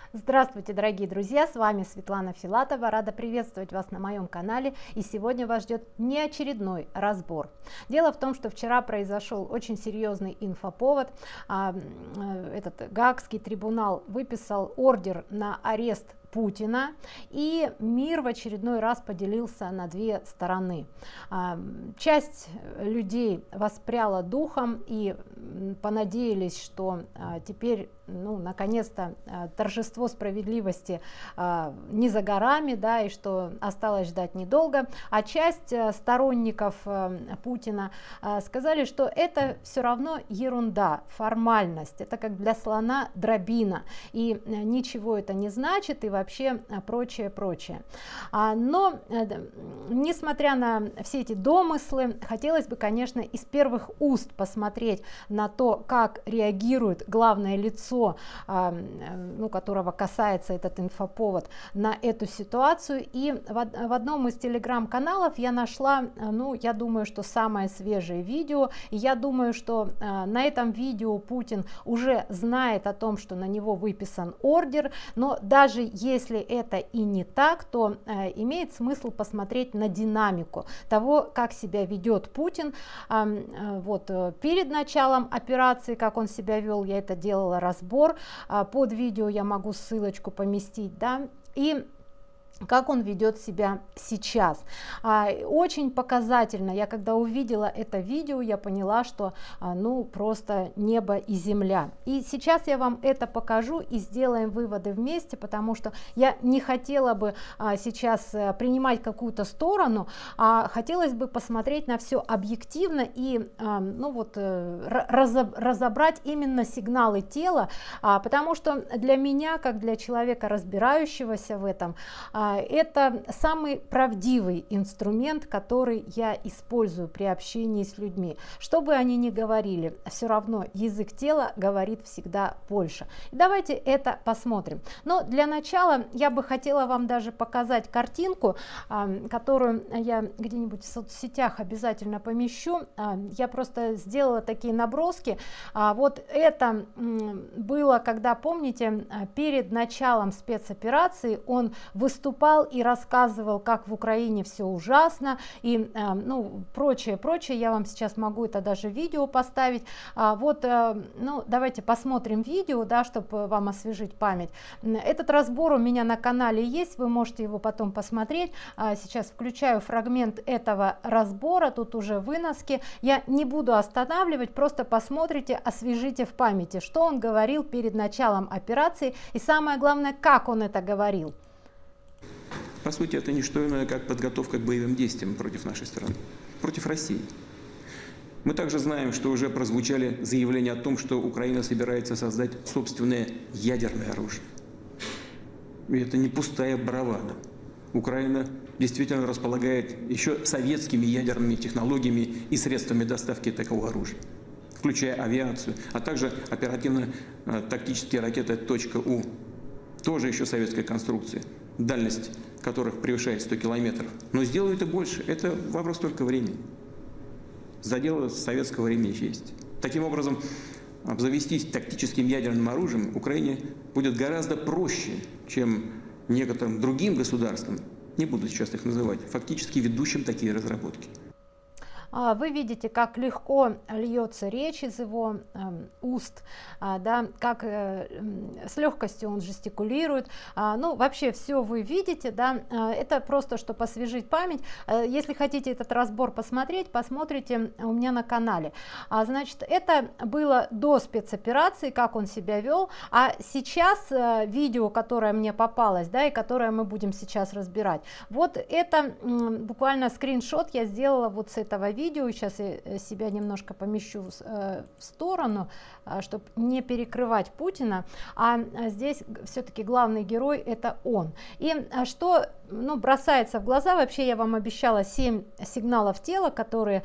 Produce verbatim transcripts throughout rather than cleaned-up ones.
Здравствуйте, дорогие друзья, с вами Светлана Филатова, рада приветствовать вас на моем канале, и сегодня вас ждет неочередной разбор. Дело в том, что вчера произошел очень серьезный инфоповод. Этот Гаагский трибунал выписал ордер на арест Путина, и мир в очередной раз поделился на две стороны. Часть людей воспряла духом и понадеялись, что теперь, ну, наконец-то торжество справедливости не за горами, да, и что осталось ждать недолго. А часть сторонников Путина сказали, что это все равно ерунда, формальность, это как для слона дробина, и ничего это не значит, и вообще прочее, прочее. Но, несмотря на все эти домыслы, хотелось бы, конечно, из первых уст посмотреть на то, как реагирует главное лицо, ну, которого касается этот инфоповод, на эту ситуацию. И в одном из телеграм-каналов я нашла, ну, я думаю, что самое свежее видео, и я думаю, что на этом видео Путин уже знает о том, что на него выписан ордер, но даже если это и не так, то э, имеет смысл посмотреть на динамику того, как себя ведет Путин. Э, э, вот э, перед началом операции, как он себя вел, я это делала разбор, э, под видео я могу ссылочку поместить, да, и как он ведет себя сейчас. Очень показательно. Я когда увидела это видео, я поняла, что ну просто небо и земля. И сейчас я вам это покажу и сделаем выводы вместе, потому что я не хотела бы сейчас принимать какую-то сторону, а хотелось бы посмотреть на все объективно и ну вот разобрать именно сигналы тела, потому что для меня, как для человека, разбирающегося в этом, это самый правдивый инструмент, который я использую при общении с людьми. Что бы они ни говорили, все равно язык тела говорит всегда больше. И давайте это посмотрим. Но для начала я бы хотела вам даже показать картинку, которую я где-нибудь в соцсетях обязательно помещу. Я просто сделала такие наброски. Вот это было, когда, помните, перед началом спецоперации он выступал и рассказывал, как в Украине все ужасно и э, ну прочее, прочее. Я вам сейчас могу это даже видео поставить. А, вот, э, ну давайте посмотрим видео, да, чтобы вам освежить память. Этот разбор у меня на канале есть, вы можете его потом посмотреть. А, сейчас включаю фрагмент этого разбора, тут уже выноски. Я не буду останавливать, просто посмотрите, освежите в памяти, что он говорил перед началом операции и самое главное, как он это говорил. По сути, это не что иное, как подготовка к боевым действиям против нашей страны, против России. Мы также знаем, что уже прозвучали заявления о том, что Украина собирается создать собственное ядерное оружие. И это не пустая бравада. Украина действительно располагает еще советскими ядерными технологиями и средствами доставки такого оружия, включая авиацию, а также оперативно-тактические ракеты .У, тоже еще советской конструкции, дальность которых превышает сто километров. Но сделают и больше. Это вопрос только времени. Задело советского времени есть. Таким образом, обзавестись тактическим ядерным оружием Украине будет гораздо проще, чем некоторым другим государствам, не буду сейчас их называть, фактически ведущим такие разработки. Вы видите, как легко льется речь из его э, уст, а, да, как э, с легкостью он жестикулирует. А, ну, вообще все вы видите, да, это просто, чтобы освежить память. Если хотите этот разбор посмотреть, посмотрите у меня на канале. А, значит, это было до спецоперации, как он себя вел, а сейчас э, видео, которое мне попалось, да, и которое мы будем сейчас разбирать, вот это м, буквально скриншот я сделала вот с этого видео. Видео сейчас я себя немножко помещу в сторону, чтобы не перекрывать Путина, а здесь все-таки главный герой это он. И что, ну, бросается в глаза, вообще я вам обещала семь сигналов тела, которые,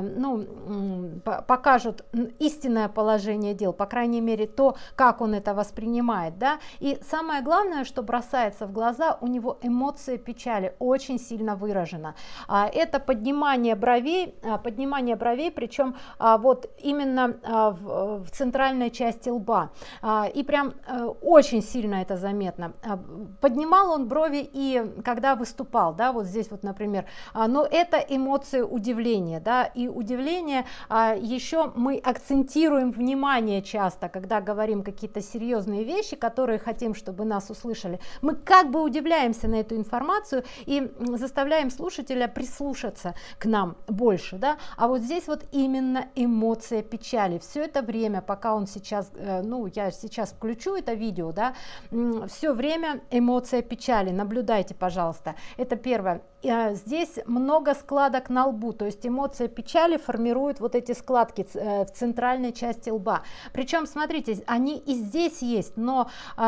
ну, покажут истинное положение дел, по крайней мере то, как он это воспринимает, да. И самое главное, что бросается в глаза, у него эмоция печали очень сильно выражена. Это поднимание бровей, а, поднимание бровей, причем а, вот именно а, в, в центральной части лба, а, и прям а, очень сильно это заметно. А, поднимал он брови и когда выступал, да, вот здесь вот, например, а, но это эмоции удивления, да, и удивление а, еще мы акцентируем внимание часто, когда говорим какие-то серьезные вещи, которые хотим, чтобы нас услышали, мы как бы удивляемся на эту информацию и заставляем слушателя прислушаться к нам больше, да, а вот здесь вот именно эмоция печали. Все это время, пока он сейчас, ну, я сейчас включу это видео, да, все время эмоция печали, наблюдайте, пожалуйста, это первое. Здесь много складок на лбу, то есть эмоция печали формирует вот эти складки в центральной части лба, причем, смотрите, они и здесь есть, но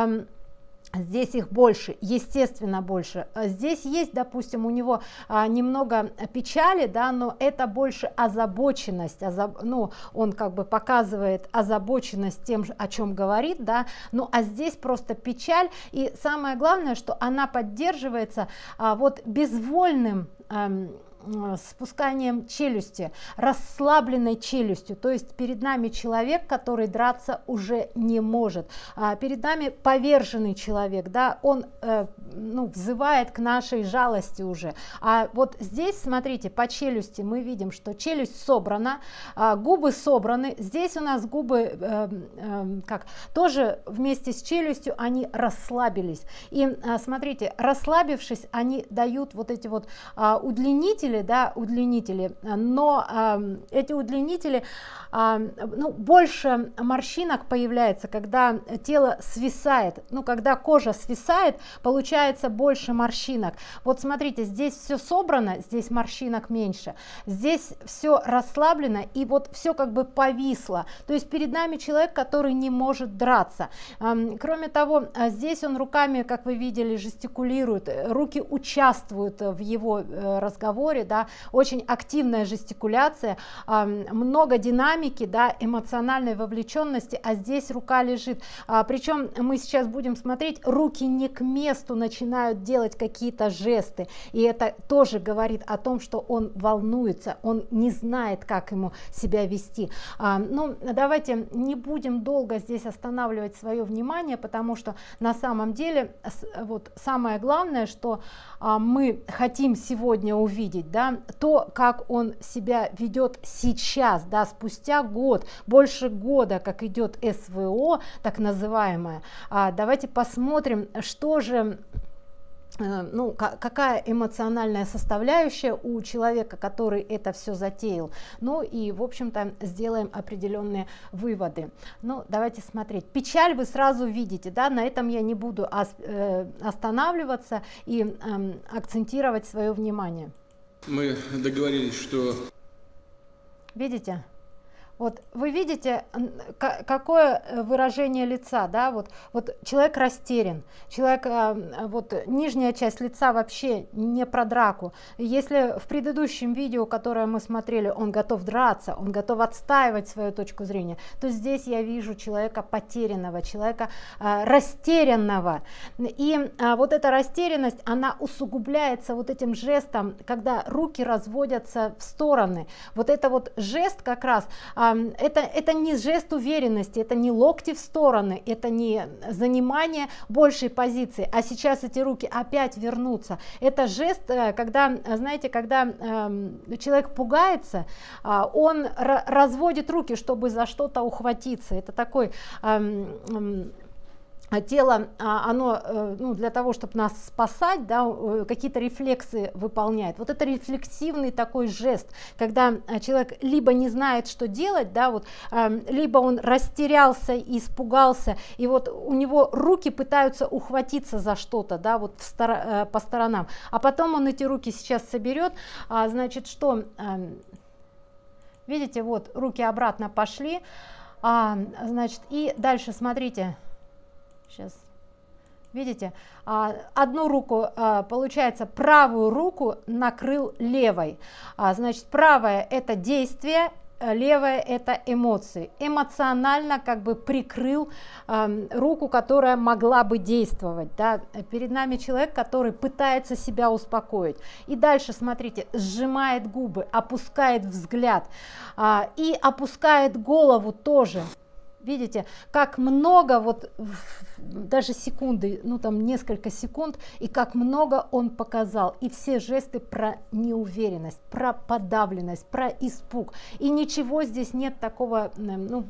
здесь их больше, естественно, больше. Здесь есть, допустим, у него а, немного печали, да, но это больше озабоченность, озаб... ну, он как бы показывает озабоченность тем, о чем говорит, да, ну, а здесь просто печаль, и самое главное, что она поддерживается а, вот безвольным а, спусканием челюсти, расслабленной челюстью, то есть перед нами человек, который драться уже не может, а перед нами поверженный человек, да, он э, ну, взывает к нашей жалости уже, а вот здесь, смотрите, по челюсти мы видим, что челюсть собрана, а, губы собраны, здесь у нас губы э, э, как тоже вместе с челюстью они расслабились, и а, смотрите, расслабившись, они дают вот эти вот а, удлинители, да, удлинители, но э, эти удлинители, э, ну, больше морщинок появляется, когда тело свисает, ну, когда кожа свисает, получается больше морщинок. Вот смотрите, здесь все собрано, здесь морщинок меньше, здесь все расслаблено, и вот все как бы повисло, то есть перед нами человек, который не может драться. Э, кроме того, здесь он руками, как вы видели, жестикулирует, руки участвуют в его э, разговоре, да, очень активная жестикуляция, э, много динамики, да, эмоциональной вовлеченности, а здесь рука лежит. А, причем мы сейчас будем смотреть, руки не к месту начинают делать какие-то жесты, и это тоже говорит о том, что он волнуется, он не знает, как ему себя вести. А, ну, давайте не будем долго здесь останавливать свое внимание, потому что на самом деле вот самое главное, что а, мы хотим сегодня увидеть, да, то, как он себя ведет сейчас, да, спустя год, больше года, как идет эс вэ о, так называемая. А, давайте посмотрим, что же, э, ну, какая эмоциональная составляющая у человека, который это все затеял. Ну и, в общем-то, сделаем определенные выводы. Ну, давайте смотреть. Печаль вы сразу видите, да, на этом я не буду ос, э, останавливаться и э, акцентировать свое внимание. Мы договорились, что... Видите? Вот вы видите, какое выражение лица, да, вот, вот человек растерян, человек, вот нижняя часть лица вообще не про драку. Если в предыдущем видео, которое мы смотрели, он готов драться, он готов отстаивать свою точку зрения, то здесь я вижу человека потерянного, человека растерянного. И вот эта растерянность, она усугубляется вот этим жестом, когда руки разводятся в стороны. Вот это вот жест как раз... Это, это не жест уверенности, это не локти в стороны, это не занимание большей позиции, а сейчас эти руки опять вернутся. Это жест, когда, знаете, когда э, человек пугается, э, он разводит руки, чтобы за что-то ухватиться. Это такой... Э, э, тело, оно, ну, для того, чтобы нас спасать, да, какие-то рефлексы выполняет. Вот это рефлексивный такой жест, когда человек либо не знает, что делать, да, вот, либо он растерялся, испугался, и вот у него руки пытаются ухватиться за что-то, да, вот в стор- по сторонам, а потом он эти руки сейчас соберет, а, значит, что, видите, вот руки обратно пошли, а, значит, и дальше смотрите. Сейчас, видите, одну руку, получается, правую руку накрыл левой, значит, правая это действие, левое это эмоции. Эмоционально как бы прикрыл э, руку, которая могла бы действовать. Да? Перед нами человек, который пытается себя успокоить. И дальше, смотрите, сжимает губы, опускает взгляд э, и опускает голову тоже. Видите, как много, вот даже секунды, ну там несколько секунд, и как много он показал. И все жесты про неуверенность, про подавленность, про испуг. И ничего здесь нет такого, ну,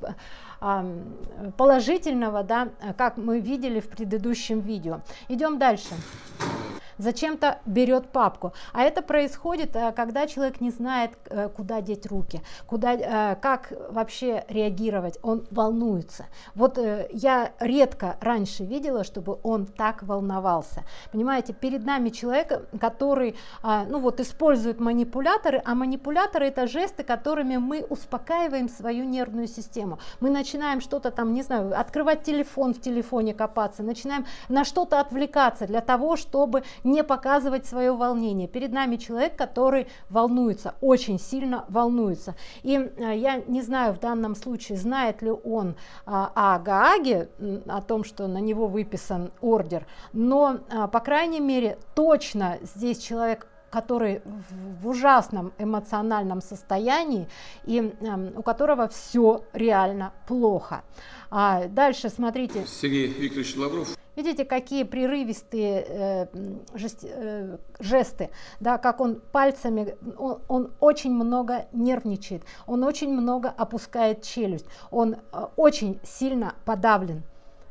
положительного, да, как мы видели в предыдущем видео. Идем дальше. Зачем-то берет папку, а это происходит, когда человек не знает, куда деть руки, куда, как вообще реагировать, он волнуется. Вот я редко раньше видела, чтобы он так волновался. Понимаете, перед нами человек, который, ну вот, использует манипуляторы, а манипуляторы это жесты, которыми мы успокаиваем свою нервную систему. Мы начинаем что-то там, не знаю, открывать телефон, в телефоне копаться, начинаем на что-то отвлекаться для того, чтобы не показывать свое волнение. Перед нами человек, который волнуется, очень сильно волнуется. И а, я не знаю в данном случае, знает ли он а, о Гааге, о том, что на него выписан ордер, но, а, по крайней мере, точно здесь человек, который в ужасном эмоциональном состоянии и э, у которого все реально плохо. А дальше смотрите. Сергей Викторович Лавров. Видите, какие прерывистые э, жест, э, жесты, да, как он пальцами, он, он очень много нервничает, он очень много опускает челюсть, он э, очень сильно подавлен.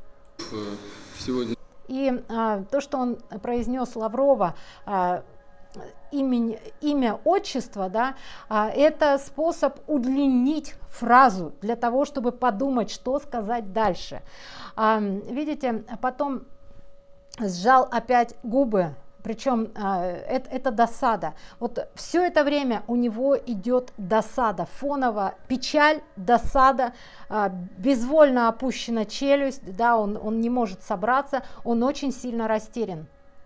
Сегодня. И э, то, что он произнес Лаврова, э, Имя, имя, отчество, да, это способ удлинить фразу для того, чтобы подумать, что сказать дальше. Видите, потом сжал опять губы, причем это, это досада. Вот все это время у него идет досада, фоново печаль, досада, безвольно опущена челюсть, да, он, он не может собраться, он очень сильно растерян.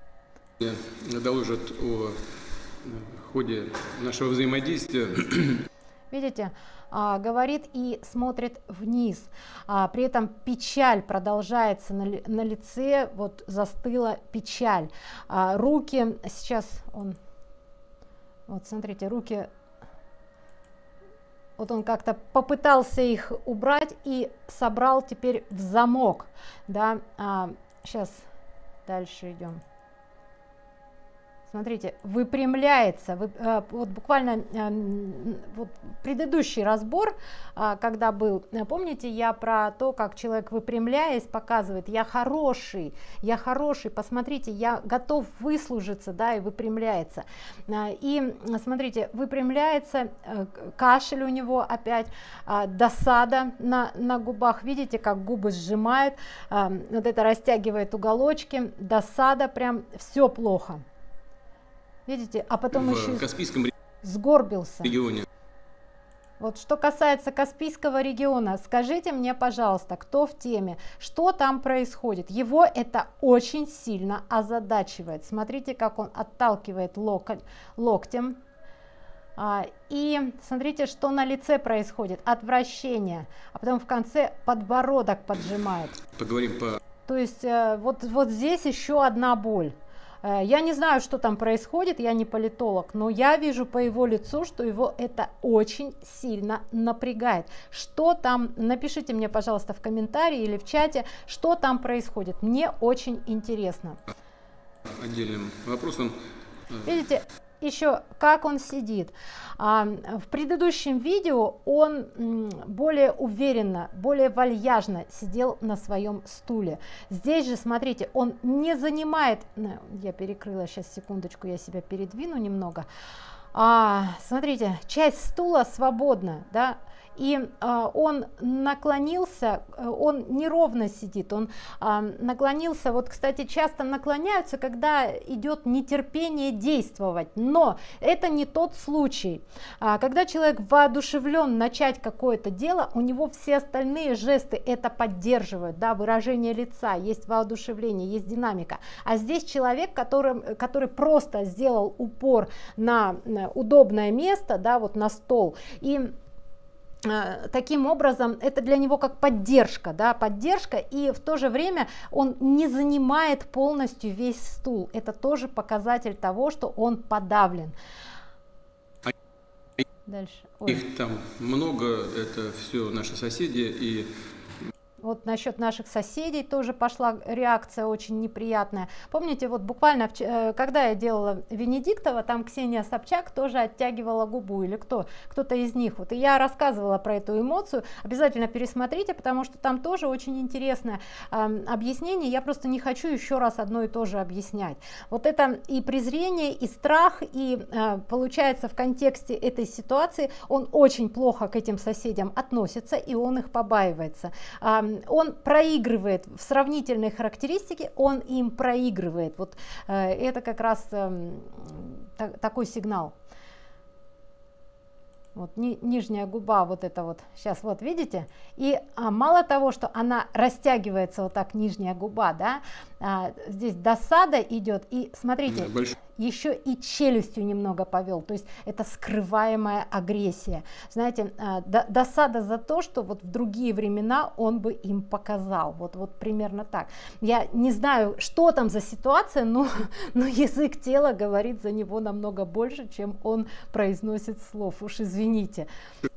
Доложат о ходе нашего взаимодействия. Видите, а, говорит и смотрит вниз, а, при этом печаль продолжается на, ли, на лице, вот застыла печаль, а, руки, сейчас он, вот смотрите, руки, вот он как-то попытался их убрать и собрал теперь в замок, да, а, сейчас дальше идем. Смотрите, выпрямляется, вы, э, вот буквально э, вот предыдущий разбор, э, когда был, помните, я про то, как человек, выпрямляясь, показывает, я хороший, я хороший, посмотрите, я готов выслужиться, да, и выпрямляется. Э, и смотрите, выпрямляется, э, кашель у него опять, э, досада на, на губах, видите, как губы сжимают, э, вот это растягивает уголочки, досада, прям все плохо. Видите, а потом в еще Каспийском сгорбился. Регионе. Вот что касается Каспийского региона, скажите мне, пожалуйста, кто в теме, что там происходит? Его это очень сильно озадачивает. Смотрите, как он отталкивает локоть, локтем. А, и смотрите, что на лице происходит. Отвращение. А потом в конце подбородок поджимает. Поговорим по... То есть вот, вот здесь еще одна боль. Я не знаю, что там происходит, я не политолог, но я вижу по его лицу, что его это очень сильно напрягает. Что там, напишите мне, пожалуйста, в комментарии или в чате, что там происходит. Мне очень интересно. Отдельным вопросом. Видите, еще как он сидит. А, в предыдущем видео он м, более уверенно, более вальяжно сидел на своем стуле. Здесь же, смотрите, он не занимает, я перекрыла, сейчас секундочку, я себя передвину немного. А, смотрите, часть стула свободна, да, и а, он наклонился, он неровно сидит, он а, наклонился, вот, кстати, часто наклоняются, когда идет нетерпение действовать, но это не тот случай. А, когда человек воодушевлен начать какое-то дело, у него все остальные жесты это поддерживают, да, выражение лица, есть воодушевление, есть динамика, а здесь человек, который, который просто сделал упор на, на удобное место, да, вот на стол, и таким образом это для него как поддержка, да, поддержка, и в то же время он не занимает полностью весь стул. Это тоже показатель того, что он подавлен. Дальше. Ой. Их там много, это все наши соседи. И вот насчет наших соседей тоже пошла реакция очень неприятная. Помните, вот буквально, когда я делала Венедиктова, там Ксения Собчак тоже оттягивала губу, или кто? Кто-то из них. Вот, и я рассказывала про эту эмоцию. Обязательно пересмотрите, потому что там тоже очень интересное э, объяснение. Я просто не хочу еще раз одно и то же объяснять. Вот это и презрение, и страх, и э, получается в контексте этой ситуации он очень плохо к этим соседям относится, и он их побаивается. Он проигрывает в сравнительной характеристике, он им проигрывает. Вот э, это как раз э, так, такой сигнал. Вот ни, нижняя губа, вот это вот, сейчас вот видите, и а, мало того, что она растягивается вот так, нижняя губа, да, а, здесь досада идет, и смотрите, Больш... еще и челюстью немного повел, то есть это скрываемая агрессия, знаете, а, до, досада за то, что вот в другие времена он бы им показал, вот, вот примерно так. Я не знаю, что там за ситуация, но, но язык тела говорит за него намного больше, чем он произносит слов, уж извините. Извините.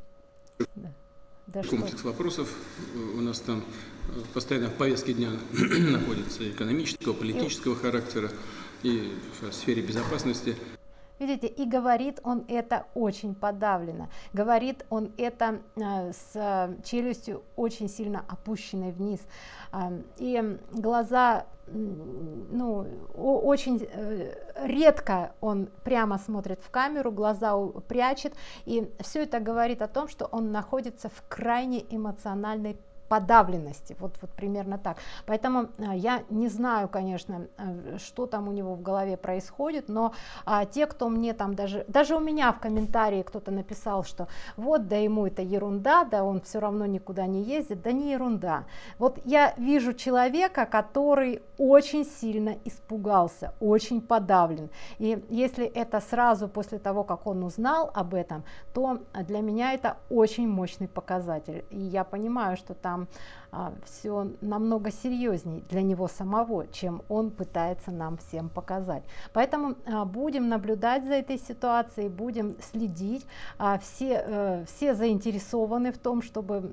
Да. Да комплекс что? Вопросов у нас там постоянно в повестке дня находится экономического, политического и... характера и в сфере безопасности. Видите, и говорит он это очень подавленно, говорит он это э, с челюстью очень сильно опущенной вниз, э, и глаза, ну, очень э, редко он прямо смотрит в камеру, глаза прячет, и все это говорит о том, что он находится в крайне эмоциональной подавленности, вот, вот примерно так. Поэтому а, я не знаю, конечно, а, что там у него в голове происходит, но а, те, кто мне там даже, даже у меня в комментарии кто-то написал, что вот, да ему это ерунда, да он все равно никуда не ездит, да не ерунда. Вот я вижу человека, который очень сильно испугался, очень подавлен, и если это сразу после того, как он узнал об этом, то для меня это очень мощный показатель, и я понимаю, что там а, все намного серьезней для него самого, чем он пытается нам всем показать. Поэтому а, будем наблюдать за этой ситуацией, будем следить. А, все, а, все заинтересованы в том, чтобы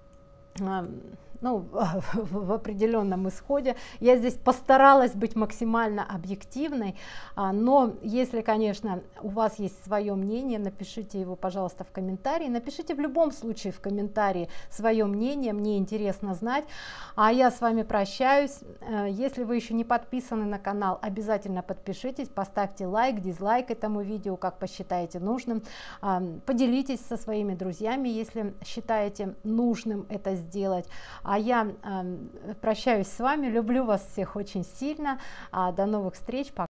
а, ну, в определенном исходе. Я здесь постаралась быть максимально объективной, но если, конечно, у вас есть свое мнение, напишите его, пожалуйста, в комментарии. Напишите в любом случае в комментарии свое мнение, мне интересно знать. А я с вами прощаюсь. Если вы еще не подписаны на канал, обязательно подпишитесь, поставьте лайк, дизлайк этому видео, как посчитаете нужным. Поделитесь со своими друзьями, если считаете нужным это сделать. А я э, прощаюсь с вами, люблю вас всех очень сильно. А, до новых встреч. Пока.